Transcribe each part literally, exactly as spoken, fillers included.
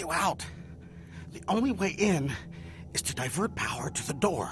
you out. The only way in is to divert power to the door.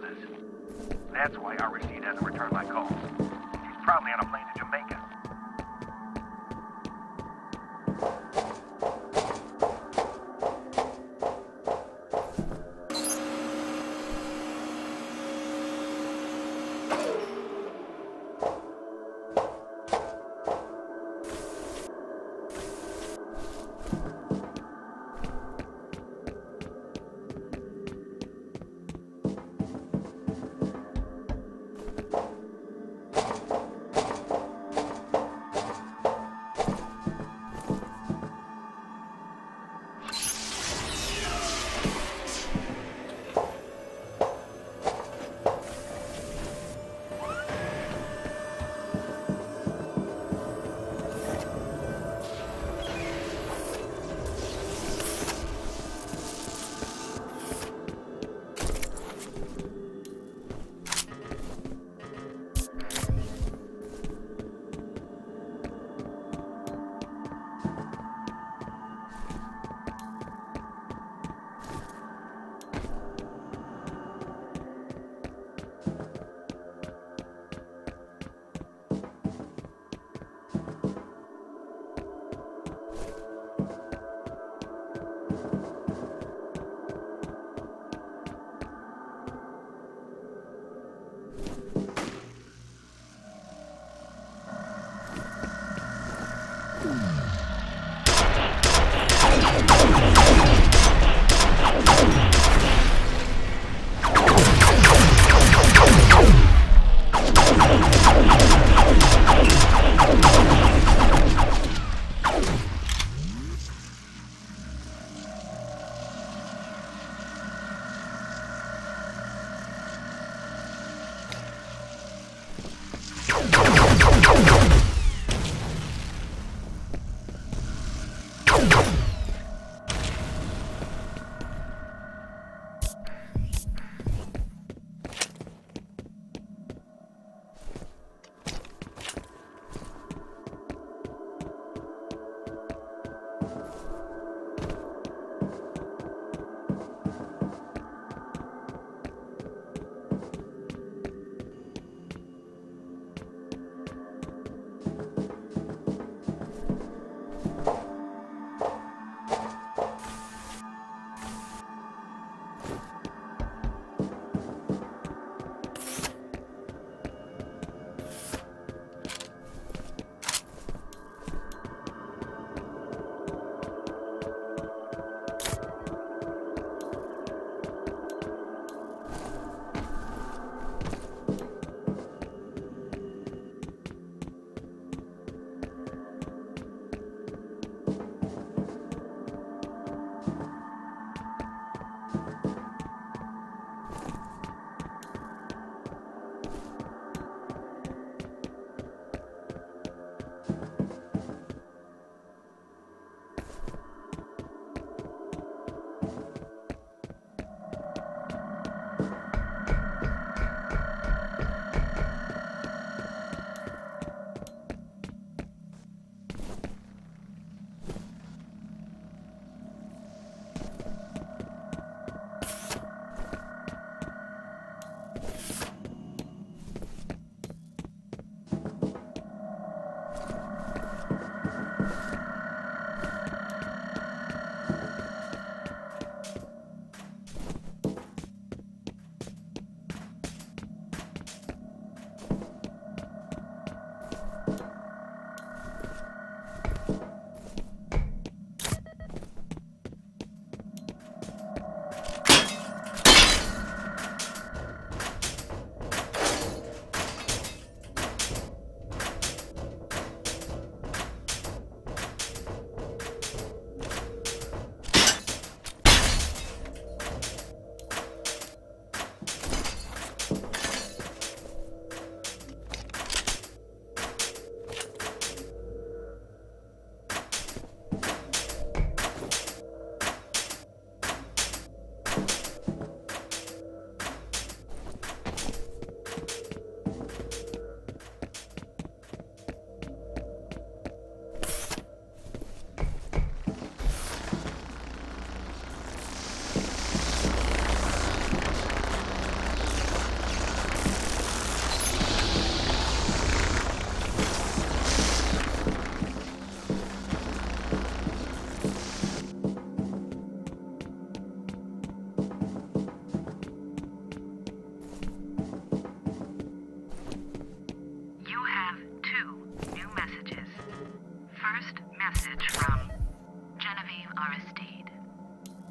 business. That's why Aristide hasn't returned my calls. He's probably on a plane to Jamaica.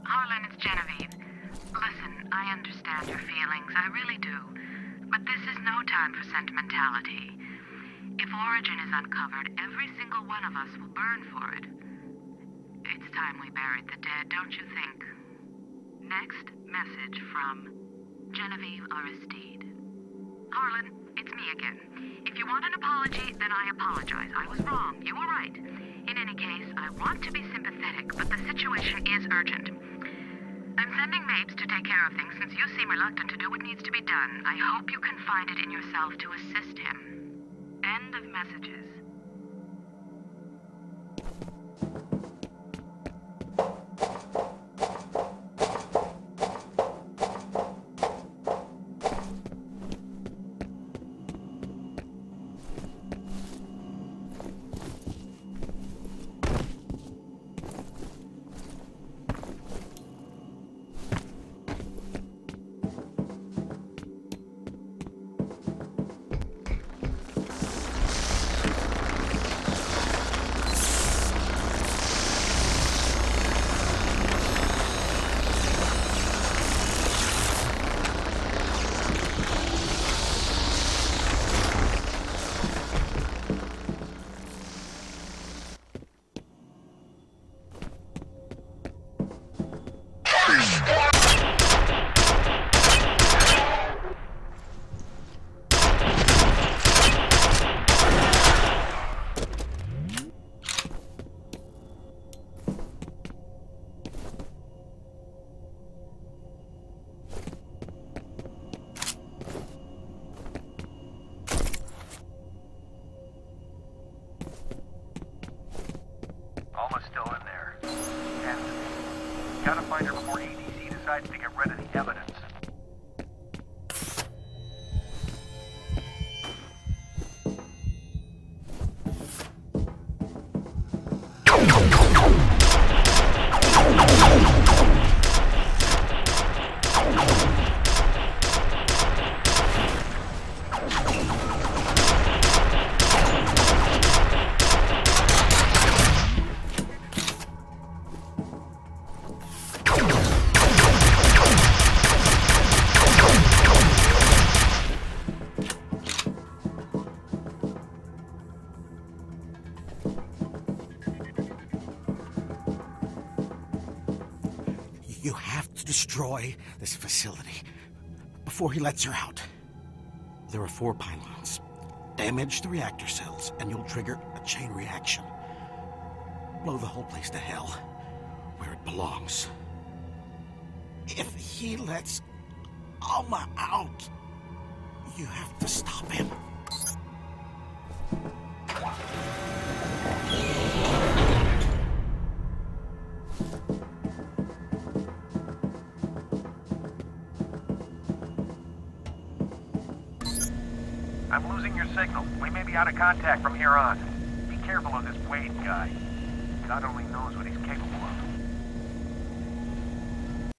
Harlan, it's Genevieve. Listen, I understand your feelings, I really do. But this is no time for sentimentality. If Origin is uncovered, every single one of us will burn for it. It's time we buried the dead, don't you think? Next message from Genevieve Aristide. Harlan, it's me again. If you want an apology, then I apologize. I was wrong. You were right. In any case, I want to be sympathetic, but the situation is urgent. I'm sending Mapes to take care of things since you seem reluctant to do what needs to be done. I hope you can find it in yourself to assist him. End of messages. Alma's still in there. Has to be. Gotta find her before A D C decides to get rid of the evidence. You have to destroy this facility before he lets her out. There are four pylons. Damage the reactor cells, and you'll trigger a chain reaction. Blow the whole place to hell, where it belongs. If he lets Alma out, you have to stop him. I'm losing your signal. We may be out of contact from here on. Be careful of this Wade guy. God only knows what he's capable of.